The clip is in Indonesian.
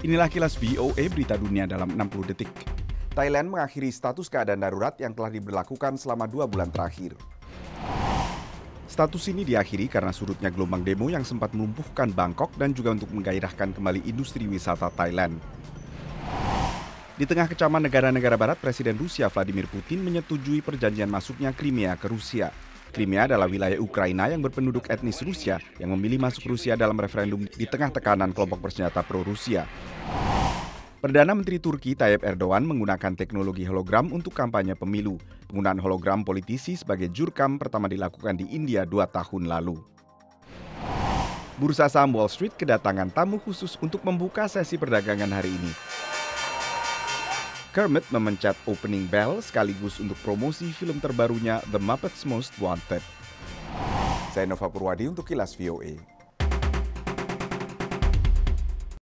Inilah kilas VOA Berita Dunia dalam 60 detik. Thailand mengakhiri status keadaan darurat yang telah diberlakukan selama 2 bulan terakhir. Status ini diakhiri karena surutnya gelombang demo yang sempat melumpuhkan Bangkok dan juga untuk menggairahkan kembali industri wisata Thailand. Di tengah kecaman negara-negara barat, Presiden Rusia Vladimir Putin menyetujui perjanjian masuknya Crimea ke Rusia. Crimea adalah wilayah Ukraina yang berpenduduk etnis Rusia yang memilih masuk Rusia dalam referendum di tengah tekanan kelompok bersenjata pro-Rusia. Perdana Menteri Turki Tayyip Erdogan menggunakan teknologi hologram untuk kampanye pemilu. Penggunaan hologram politisi sebagai jurkam pertama dilakukan di India 2 tahun lalu. Bursa saham Wall Street kedatangan tamu khusus untuk membuka sesi perdagangan hari ini. Kermit memencet opening bell sekaligus untuk promosi film terbarunya The Muppets Most Wanted. Saya Nova Purwadi untuk Kilas VOA.